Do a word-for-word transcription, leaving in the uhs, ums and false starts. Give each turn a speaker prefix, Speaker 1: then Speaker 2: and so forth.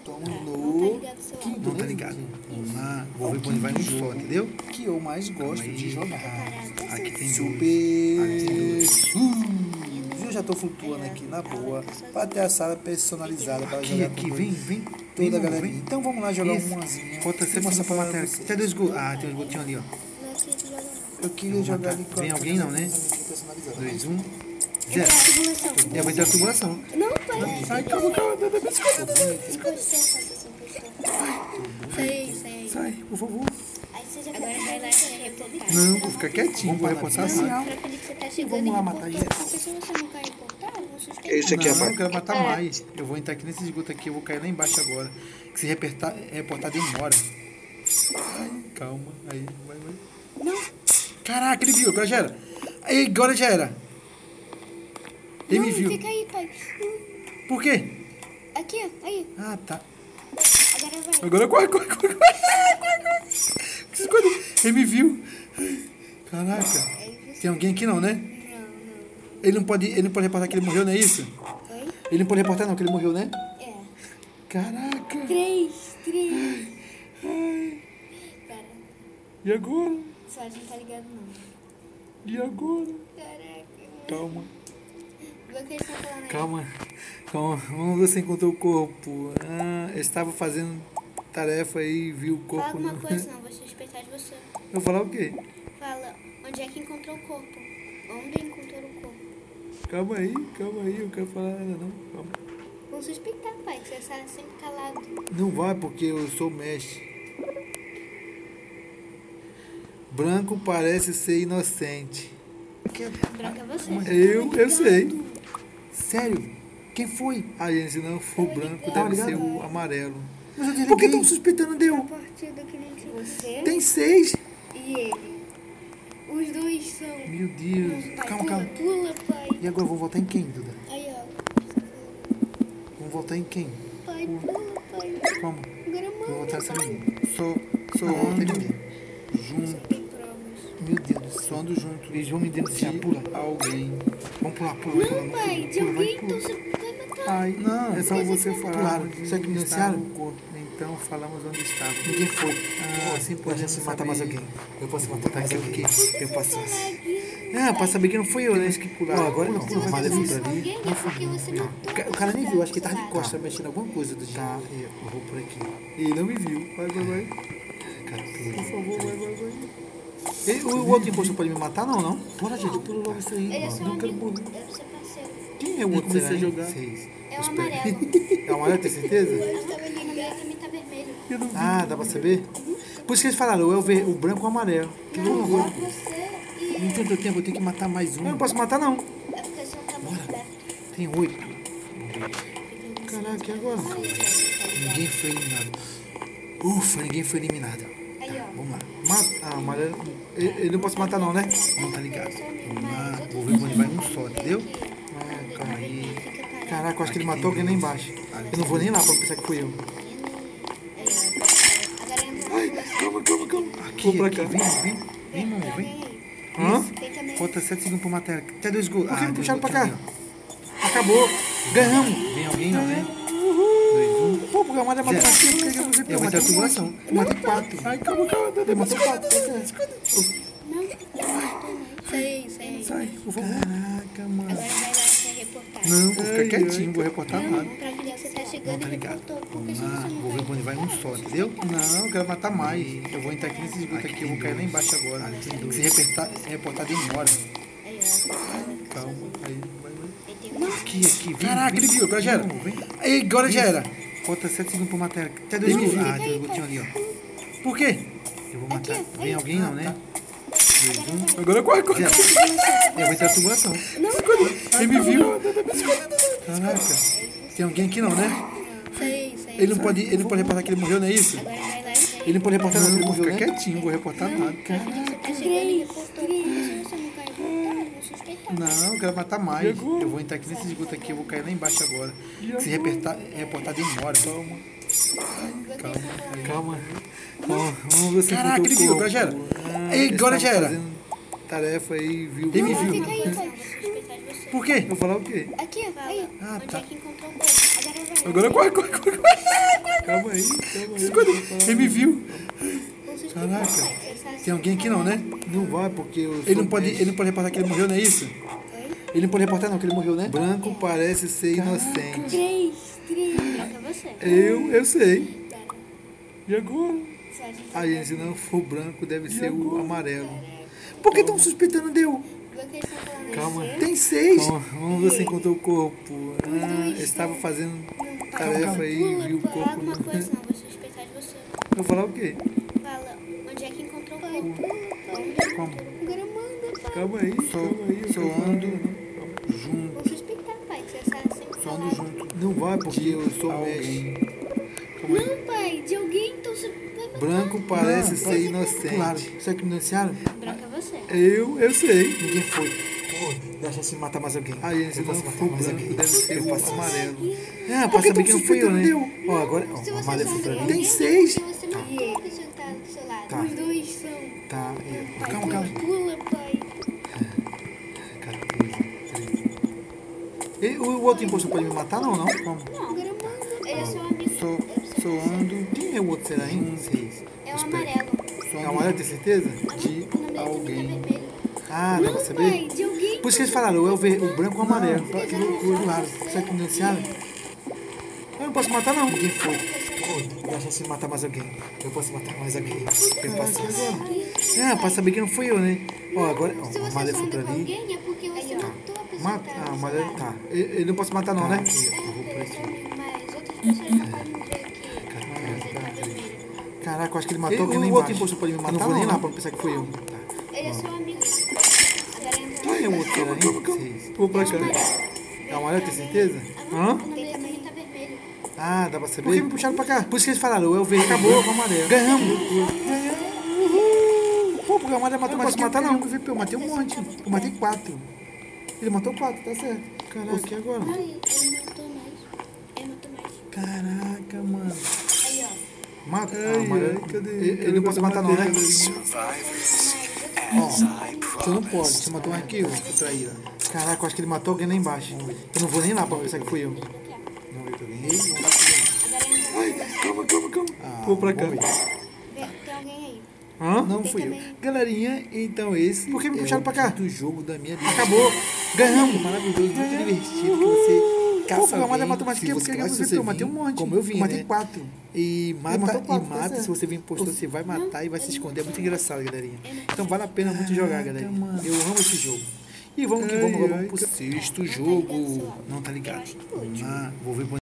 Speaker 1: Toma
Speaker 2: Tá,
Speaker 1: um
Speaker 2: não tá
Speaker 1: low.
Speaker 2: ligado o seu
Speaker 1: Quinto,
Speaker 2: áudio.
Speaker 3: Não tá
Speaker 1: né?
Speaker 3: ligado. Vamos lá. Vou ver
Speaker 1: Ó,
Speaker 3: quando vai um
Speaker 1: quinto
Speaker 3: só,
Speaker 1: jogo
Speaker 3: entendeu?
Speaker 1: que eu mais gosto
Speaker 3: Calma
Speaker 1: de
Speaker 3: aí.
Speaker 1: jogar.
Speaker 3: Aqui tem dois.
Speaker 1: Super
Speaker 3: Aqui tem dois.
Speaker 1: Sus. Eu já tô flutuando aqui na boa pra ter a sala personalizada para
Speaker 3: Aqui,
Speaker 1: jogar
Speaker 3: aqui,
Speaker 1: com
Speaker 3: vem, vem.
Speaker 1: toda a
Speaker 3: Vem,
Speaker 1: galerinha.
Speaker 3: vem.
Speaker 1: Então vamos lá jogar
Speaker 3: Isso.
Speaker 1: umazinha.
Speaker 3: Falta
Speaker 1: Vou
Speaker 3: sempre
Speaker 1: mostrar
Speaker 3: uma
Speaker 1: pra
Speaker 3: matéria.
Speaker 1: vocês.
Speaker 3: Tem dois gols. Ah, tem um esgotinho ali, ó.
Speaker 2: Não é aqui que joga, não.
Speaker 1: Eu queria
Speaker 3: Eu vou
Speaker 1: jogar
Speaker 3: matar.
Speaker 1: ali com a
Speaker 3: Vem alguém não, né?
Speaker 1: personalizada.
Speaker 3: Dois, um.
Speaker 2: Entra
Speaker 3: Zero.
Speaker 2: na simulação.
Speaker 3: É, vai ter a tubulação.
Speaker 2: Não, pai.
Speaker 3: Sai, calma, calma. Dá, dá, dá,
Speaker 2: Encostou, faça assim, encostou. Sai, sai.
Speaker 3: Sai, por favor.
Speaker 2: Aí você já agora vai lá e reportar.
Speaker 3: Não, vou ficar quietinho, vou reportar
Speaker 2: Não,
Speaker 3: nada.
Speaker 2: pra Felipe, você tá chegando
Speaker 1: Vamos lá
Speaker 2: e
Speaker 1: matar
Speaker 2: reportou.
Speaker 1: isso.
Speaker 2: Porque se você não quer reportar, eu vou suspeitar.
Speaker 4: Esse aqui é
Speaker 3: Não,
Speaker 4: a
Speaker 3: eu quero matar
Speaker 2: É.
Speaker 3: mais. Eu vou entrar aqui nesse esgoto aqui, eu vou cair lá embaixo agora. Que se reportar, reportar demora. Ai, calma. Aí, vai, vai.
Speaker 2: Não.
Speaker 3: Caraca, ele viu, agora já era. Aí, agora já era. Ele
Speaker 2: Não,
Speaker 3: me viu.
Speaker 2: fica aí, pai.
Speaker 3: Por quê?
Speaker 2: Aqui, ó. Aí.
Speaker 3: Ah, tá.
Speaker 2: Agora vai.
Speaker 3: Agora corre, corre, corre, corre. corre, corre. Se esconde. Ele me viu. Caraca. Tem alguém aqui não, né?
Speaker 2: Não, não.
Speaker 3: Ele não pode, ele não pode reportar que ele morreu, não é isso?
Speaker 2: Oi?
Speaker 3: Ele não pode reportar não, que ele morreu, né?
Speaker 2: É.
Speaker 3: Caraca.
Speaker 2: Três, três.
Speaker 3: Ai.
Speaker 2: Pera.
Speaker 3: E agora?
Speaker 2: Só não tá ligado, não.
Speaker 3: E agora?
Speaker 2: Caraca.
Speaker 3: Calma.
Speaker 2: Vou que eles estão falando aí.
Speaker 3: Calma. Calma. Vamos ver se encontrou o corpo. Ah, eu estava fazendo tarefa e viu o
Speaker 2: Fala
Speaker 3: corpo.
Speaker 2: alguma
Speaker 3: no-
Speaker 2: coisa, não. Vou suspeitar de você.
Speaker 3: Eu vou falar o quê?
Speaker 2: Fala, onde é que encontrou o corpo? Onde encontrou o corpo?
Speaker 3: Calma aí, calma aí. Eu quero falar nada não. Calma.
Speaker 2: Vou suspeitar, pai, que você está sempre calado.
Speaker 3: Não vai porque eu sou mestre. Branco parece ser inocente.
Speaker 2: Branco é você.
Speaker 3: Eu, eu sei. Sério? Quem foi? Ah, gente, não foi o branco,
Speaker 1: Tava
Speaker 3: deve ser
Speaker 1: ligado?
Speaker 3: o amarelo.
Speaker 1: Mas eu desliguei.
Speaker 3: Por que estão suspeitando
Speaker 2: A
Speaker 3: deu?
Speaker 2: partir daquele que você
Speaker 3: Tem seis.
Speaker 2: e ele. Os dois são.
Speaker 3: Meu Deus.
Speaker 2: Pai,
Speaker 3: Calma,
Speaker 2: pula,
Speaker 3: calma.
Speaker 2: pula, pai.
Speaker 3: E agora vamos votar em quem, Duda?
Speaker 2: Aí, ó.
Speaker 3: Vamos votar em quem?
Speaker 2: Pai, pula, pai.
Speaker 3: Como?
Speaker 2: Agora
Speaker 3: Vou
Speaker 2: manda,
Speaker 3: votar essa
Speaker 2: pai.
Speaker 3: menina. Sou, sou onde? Junto.
Speaker 2: Tem provas.
Speaker 3: Meu Deus, só ando junto. Eles vão me denunciar. Pula. Alguém. Vamos pular, pula. pula,
Speaker 2: Não, pai, de
Speaker 3: pula, vai,
Speaker 2: alguém,
Speaker 3: pula.
Speaker 2: então você vai matar.
Speaker 3: Ai, não, é só
Speaker 2: Porque
Speaker 3: você
Speaker 2: você
Speaker 3: falar.
Speaker 1: Claro,
Speaker 3: onde
Speaker 1: só que me
Speaker 3: estava
Speaker 1: denunciaram?
Speaker 3: o corpo. Então falamos onde estava.
Speaker 1: Ninguém foi.
Speaker 3: Ah, assim pode
Speaker 1: Posso matar mais alguém. Eu posso matar
Speaker 3: Tá
Speaker 1: mais
Speaker 3: aqui o
Speaker 1: alguém.
Speaker 3: quê?
Speaker 1: Eu posso.
Speaker 3: Ah, pra saber que não fui eu, né? Que pular.
Speaker 1: Ó, agora não.
Speaker 2: Se você
Speaker 1: Mas eu fui pra
Speaker 2: matou
Speaker 1: ali.
Speaker 2: alguém, é porque você matou.
Speaker 1: O ca- o cara nem viu, acho que ele tava de
Speaker 2: Tá.
Speaker 1: costas mexendo em alguma coisa do
Speaker 3: Tá,
Speaker 1: dia.
Speaker 3: eu vou por aqui. Ele não me viu. Vai, vai, vai.
Speaker 1: Cara,
Speaker 3: Por favor, vai, vai, vai. Ele, o, o outro impostor pode me matar, não, não?
Speaker 1: Bora, gente, pula logo isso aí.
Speaker 2: Ele é seu
Speaker 1: Não quero
Speaker 2: amigo,
Speaker 1: morrer.
Speaker 2: é seu parceiro.
Speaker 3: Quem é o
Speaker 1: Eu
Speaker 3: outro?
Speaker 1: comecei a
Speaker 3: será, hein?
Speaker 1: jogar.
Speaker 3: Seis.
Speaker 2: É o amarelo.
Speaker 3: É o amarelo, tem certeza?
Speaker 2: Eu tava ali no meio também tá vermelho.
Speaker 3: Eu não vi. Ah, dá pra saber? Por isso que eles falaram, é o, ver, o branco ou o amarelo. Que
Speaker 2: Não,
Speaker 3: loucura.
Speaker 2: só você e
Speaker 3: Não tem outro tempo, eu tenho que matar mais um. Eu não posso matar, não.
Speaker 2: é porque você não tá muito perto.
Speaker 3: Tem oito. Caraca, e agora? Ninguém foi eliminado. Ufa, ninguém foi eliminado.
Speaker 2: Aí, ó.
Speaker 3: Vamos lá. Mata. Ah, amarelo. Ele, ele não pode matar, não, né? Não tá ligado. Vamos lá. Vou ver quando vai um só, entendeu? Ah, calma aí. Caraca, eu acho que ele matou alguém lá embaixo. Eu não vou nem lá pra não pensar que fui eu.
Speaker 2: Agora entra
Speaker 3: Calma, calma, calma. Aqui,
Speaker 1: Vou pra
Speaker 3: aqui,
Speaker 1: cá.
Speaker 3: vem, vem. Vem, mano, vem.
Speaker 1: Hã?
Speaker 2: Tem também.
Speaker 3: Falta sete segundos pra matar. Até dois gols.
Speaker 1: Por que me
Speaker 3: tem
Speaker 1: puxaram
Speaker 3: dois
Speaker 1: pra cá?
Speaker 3: gols aqui, ó. Acabou. Ganhamos. Vem alguém, não, né? Dois, um.
Speaker 1: Pô, porque a Amanda matou
Speaker 3: Zero.
Speaker 1: aqui, por que que eu não sei
Speaker 3: Eu vou ter a tubulação. Eu matei quatro.
Speaker 1: Ai, calma, calma. Eu matei quatro.
Speaker 2: Não, sei, sei.
Speaker 1: Sai, por favor.
Speaker 3: Caraca, mano.
Speaker 2: Agora vai lá ser reportado.
Speaker 3: Não, vou ficar
Speaker 1: Ai,
Speaker 3: quietinho, vou reportar
Speaker 2: Não,
Speaker 3: nada.
Speaker 2: pra criança você tá
Speaker 3: Não
Speaker 2: chegando
Speaker 3: tá
Speaker 2: e
Speaker 3: ligado.
Speaker 2: reportou. Porque
Speaker 3: Vamos
Speaker 2: se
Speaker 3: lá,
Speaker 2: você não
Speaker 3: vou ver quando vai um só, entendeu? Não, eu quero matar mais. Eu vou entrar aqui nesse esgoto aqui, eu vou cair lá embaixo agora. Se reportar, reportar demora.
Speaker 2: Aí, ó.
Speaker 3: Calma, aí, vai, vai.
Speaker 2: Não,
Speaker 3: Aqui, aqui, vem. Caraca, ele viu, agora já era. Aí, agora já era. Falta sete segundos pra matar. Até dois gols. Ah, tem dois gotinhos ali, ó. Por quê? Eu vou matar. Vem alguém, não, né? Dois, um. Agora corre, corre. Zero. Eu vou ter a tubulação. Ele me viu. Caraca. Tem alguém aqui, não, né?
Speaker 2: sei, sei.
Speaker 3: Ele não pode, ele não pode reportar que ele morreu, não é isso?
Speaker 2: Agora vai lá e
Speaker 3: Ele não pode reportar, não, ele
Speaker 1: Não,
Speaker 3: morreu,
Speaker 1: vou
Speaker 3: né?
Speaker 1: ficar
Speaker 3: Quietinho, vou reportar nada.
Speaker 2: Você tá chegando e reportou. Porque se você não quer reportar, eu vou suspeitar.
Speaker 3: Não, eu quero matar mais. Eu vou entrar aqui nesse esgoto aqui, eu vou cair lá embaixo agora. Se reportar, reportar demora. Calma. Calma. Calma. Calma. Vamos ver se
Speaker 1: Caraca,
Speaker 3: encontrou
Speaker 1: ele
Speaker 3: o
Speaker 1: viu,
Speaker 3: corpo.
Speaker 1: agora já era.
Speaker 3: Ah,
Speaker 1: Aí,
Speaker 3: ele
Speaker 1: agora
Speaker 3: estava
Speaker 1: já era.
Speaker 3: fazendo tarefa aí, viu?
Speaker 1: Ele me
Speaker 2: Não,
Speaker 1: viu.
Speaker 2: fica aí, pai. Vou suspeitar de você.
Speaker 3: Por quê? Eu vou falar o quê?
Speaker 2: Aqui, aí.
Speaker 3: Ah,
Speaker 2: Onde
Speaker 3: tá.
Speaker 2: é que encontrou o corpo? Agora vai.
Speaker 3: Agora corre, corre, corre, corre. Calma aí, calma aí. Escuta, ele me viu.
Speaker 2: Vou suspeitar,
Speaker 3: Caraca.
Speaker 2: pai, que essa-
Speaker 3: Tem alguém aqui não, né?
Speaker 1: Não vai, porque eu
Speaker 3: Ele
Speaker 1: sou
Speaker 3: não pode,
Speaker 1: mestre.
Speaker 3: ele não pode reportar que ele morreu, não é isso?
Speaker 2: Oi?
Speaker 3: Ele não pode reportar não, que ele morreu, né?
Speaker 1: Branco parece ser inocente.
Speaker 2: Três, três. Branca você.
Speaker 3: Eu, eu sei. E agora?
Speaker 2: Sério.
Speaker 1: Ah, gente, se não for branco, deve ser o amarelo.
Speaker 3: Por que estão suspeitando deu?
Speaker 2: Do que eles estão falando?
Speaker 1: Calma.
Speaker 2: Você?
Speaker 3: Tem seis.
Speaker 1: Calma, vamos ver se encontrou o corpo. Ah, eu estava fazendo tarefa aí e viu o
Speaker 2: Fala
Speaker 1: corpo.
Speaker 2: alguma coisa, não. Vou suspeitar de você.
Speaker 3: Eu vou falar o quê?
Speaker 2: Fala. Onde é que encontrou o corpo?
Speaker 3: Como?
Speaker 2: Agora manda, pai.
Speaker 3: Calma aí, calma aí. eu
Speaker 1: Só
Speaker 3: tô falando.
Speaker 1: ando junto.
Speaker 2: Vou suspeitar, pai, que você sabe sempre
Speaker 1: Só
Speaker 2: falar.
Speaker 1: ando junto. Não vai, porque eu sou
Speaker 3: Alguém.
Speaker 1: mestre.
Speaker 2: Não, pai, de alguém, então você vai matar.
Speaker 1: Branco parece
Speaker 3: Não,
Speaker 1: ser
Speaker 3: pode-
Speaker 1: inocente.
Speaker 3: Claro. Será que me denunciaram?
Speaker 2: Branca é você.
Speaker 3: Eu, eu sei. Ninguém foi. Pô, deixa se matar mais alguém.
Speaker 1: Ah, gente, se
Speaker 3: eu
Speaker 1: não
Speaker 3: posso matar
Speaker 1: for
Speaker 3: mais
Speaker 1: branco,
Speaker 3: alguém.
Speaker 1: deve ser
Speaker 3: Eu
Speaker 1: o
Speaker 3: posso
Speaker 1: amarelo.
Speaker 3: Ah,
Speaker 1: Por
Speaker 3: pra
Speaker 1: que
Speaker 3: saber
Speaker 1: tão
Speaker 3: que não fui eu, né?
Speaker 1: suspeitando
Speaker 3: Ó, agora,
Speaker 2: Se
Speaker 3: ó,
Speaker 2: você
Speaker 3: o amarelo
Speaker 2: só
Speaker 3: foi pra
Speaker 2: anda
Speaker 3: mim.
Speaker 2: alguém,
Speaker 3: Tem seis.
Speaker 2: porque você matou a pessoa que tá do seu lado.
Speaker 3: Tá.
Speaker 2: Os dois são.
Speaker 3: Tá,
Speaker 2: Pai,
Speaker 3: calma,
Speaker 2: pula,
Speaker 3: calma.
Speaker 2: pula, pai.
Speaker 3: E o outro impostor pode me matar, não, não? Como?
Speaker 2: Não, agora manda. Ele é seu amigo.
Speaker 1: Sou,
Speaker 2: Eu
Speaker 1: sou
Speaker 2: preciso
Speaker 1: ando.
Speaker 3: Quem é o outro, será, hein?
Speaker 1: Seis.
Speaker 2: É o amarelo.
Speaker 1: Sou
Speaker 3: É o
Speaker 1: ando
Speaker 3: amarelo, tem certeza?
Speaker 2: O nome dele também tá
Speaker 1: alguém.
Speaker 2: vermelho.
Speaker 3: Ah, dá pra
Speaker 2: Não,
Speaker 3: saber?
Speaker 2: pai, de alguém.
Speaker 3: Por isso que eles falaram, ou é o, ver, o branco ou o amarelo.
Speaker 1: Não,
Speaker 3: Pra-
Speaker 1: que
Speaker 3: loucura, claro. Será que me denunciaram? Eu não posso matar, não. Ninguém foi. Pô, deixa se matar mais alguém. Eu posso matar mais alguém. Eu posso agora. Ah, pra saber que não fui eu, né? Ó, agora, ó,
Speaker 2: Se
Speaker 3: o
Speaker 2: você
Speaker 3: amarelo
Speaker 2: só
Speaker 3: foi
Speaker 2: anda
Speaker 3: pra
Speaker 2: com
Speaker 3: ali.
Speaker 2: alguém, é porque você matou a pessoa
Speaker 3: Mata.
Speaker 2: que tá
Speaker 3: Ah,
Speaker 2: do
Speaker 3: o
Speaker 2: seu
Speaker 3: amarelo
Speaker 2: lado.
Speaker 3: tá. Ele ele não posso matar, não, né?
Speaker 2: É, ele é seu amigo, mas outras pessoas não podem ver que você tá vermelho.
Speaker 3: Caraca, eu acho que ele
Speaker 1: E
Speaker 3: matou alguém
Speaker 1: o
Speaker 3: lá
Speaker 1: outro
Speaker 3: embaixo.
Speaker 1: impostor pode me
Speaker 3: Eu
Speaker 1: matar,
Speaker 3: não vou nem
Speaker 1: não,
Speaker 3: lá
Speaker 1: não?
Speaker 3: pra não pensar que fui eu.
Speaker 2: Ele é seu amigo. Agora entra.
Speaker 3: Quem é o outro, será, hein?
Speaker 1: Seis.
Speaker 3: Vou pra cá. É o amarelo, tem certeza? Hã?
Speaker 2: O nome dele também tá vermelho.
Speaker 3: Ah, dá pra saber? Por que me puxaram pra cá? Por isso que eles falaram, ou é o verde, acabou com o amarelo. Ganhamos. Pô, porque o amarelo matou mais que matar, não. Eu matei um monte. Eu matei quatro. Ele matou quatro, tá certo. Caraca, e agora?
Speaker 2: Ai, ele matou mais. Ele matou mais.
Speaker 3: Caraca, mano.
Speaker 2: Aí, ó.
Speaker 3: Mata.
Speaker 1: Ai,
Speaker 3: Ah, amarelo.
Speaker 1: ai, cadê?
Speaker 3: Ele, ele não pode matar, não, né?
Speaker 1: Ó, você não pode. Você matou um arquivo, traíra.
Speaker 3: Caraca, eu acho que ele matou alguém lá embaixo. Eu não vou nem lá pra pensar que fui eu.
Speaker 1: Não vi que eu ganhei.
Speaker 2: Agora entra.
Speaker 3: Calma, calma, calma.
Speaker 1: Ah,
Speaker 3: Vou pra cá.
Speaker 1: vamos ver.
Speaker 2: Vê, tem alguém aí.
Speaker 3: Hã?
Speaker 1: Não
Speaker 2: Tem
Speaker 1: fui eu.
Speaker 2: também.
Speaker 1: Galerinha, então esse
Speaker 3: Por que me
Speaker 1: é
Speaker 3: puxaram
Speaker 1: o
Speaker 3: pra cá?
Speaker 1: quinto jogo da minha vida.
Speaker 3: Acabou. Ganhamos.
Speaker 1: Maravilhoso, muito divertido, que você caça
Speaker 3: Pô, porque o amarelo
Speaker 1: alguém,
Speaker 3: matou mais
Speaker 1: se
Speaker 3: que eu,
Speaker 1: você-
Speaker 3: porque
Speaker 1: mas se
Speaker 3: eu
Speaker 1: você
Speaker 3: matei um
Speaker 1: vir,
Speaker 3: monte.
Speaker 1: Como eu vi,
Speaker 3: Eu matei
Speaker 1: né?
Speaker 3: quatro.
Speaker 1: E mata,
Speaker 3: matou quatro,
Speaker 1: e
Speaker 3: tá
Speaker 1: mata,
Speaker 3: certo.
Speaker 1: se você vir impostor, você vai matar e vai se esconder. É muito engraçado, galerinha. Então vale a pena muito jogar,
Speaker 3: Caraca,
Speaker 1: galerinha.
Speaker 3: mano.
Speaker 1: Eu amo esse jogo.
Speaker 3: E vamos que vamos,
Speaker 1: Ai,
Speaker 3: vamos
Speaker 1: ai,
Speaker 3: pro
Speaker 1: Sexto
Speaker 2: Não tá ligado,
Speaker 1: jogo.
Speaker 2: sei lá.
Speaker 1: Não tá
Speaker 2: Eu
Speaker 1: ligado?
Speaker 2: acho que foi o último.
Speaker 1: Ah, vou ver